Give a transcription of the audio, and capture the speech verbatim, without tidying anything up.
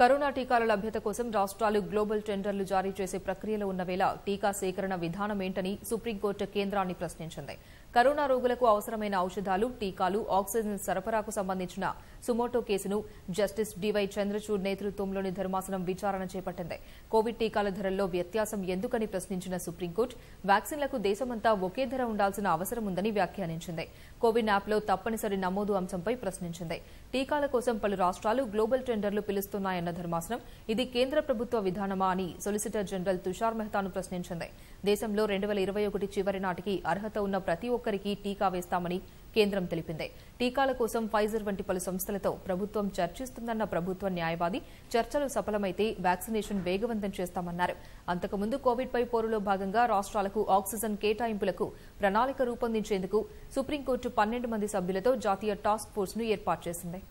Corona టీకాల లభ్యత కోసం రాష్ట్రాలు గ్లోబల్ టెండర్లు జారీ చేసే ప్రక్రియలో ఉన్న వేళ టీకా సేకరణ విధానమేంటని సుప్రీంకోర్టు కేంద్రాన్ని ప్రశ్నించింది. కరోనా రోగులకు అవసరమైన ఔషధాలు, టీకాలు, ఆక్సిజన్ సరఫరాకు సంబంధించిన సుమోటో కేసును జస్టిస్ డివై చంద్రచూడ్ నేతృత్వంలోని ధర్మాసనం విచారణ చేపట్టింది. కోవిడ్ టీకాల ధరల్లో వ్యత్యాసం ఎందుకని ప్రశ్నించిన సుప్రీంకోర్టు వ్యాక్సిన్లకు దేశమంతా ఒకే ధర ఉండాల్సిన అవసరం ఉందని వ్యాఖ్యానించింది. కోవిన్ యాప్లో తప్పనిసరి నమోదు అంశంపై ప్రశ్నించింది. టీకాల కోసం పలు రాష్ట్రాలు గ్లోబల్ టెండర్లు పిలుస్తున్నాయన్న ధర్మాసనం ఇది కేంద్ర ప్రభుత్వ విధానమా అని సొలిసిటర్ జనరల్ తుషార్ మెహతాను ప్రశ్నించింది. దేశంలో రెండు వేల ఇరవై ఒకటి చివరి నాటికి అర్హత ఉన్న ప్రతి ఒక్కరికి టీకా వేస్తామని కేంద్రం తెలిపింది. టీకాల కోసం ఫైజర్ వంటి పలు సంస్థలతో ప్రభుత్వం చర్చిస్తుందన్న ప్రభుత్వ న్యాయవాది చర్చలు సఫలమైతే వ్యాక్సినేషన్ వేగవంతం చేస్తామన్నారు. అంతకుముందు కోవిడ్పై పోరులో భాగంగా రాష్ట్రాలకు ఆక్సిజన్ కేటాయింపులకు ప్రణాళిక రూపొందించేందుకు సుప్రీంకోర్టు పన్నెండు మంది సభ్యులతో జాతీయ టాస్క్ ఫోర్స్ ను ఏర్పాటు చేసింది.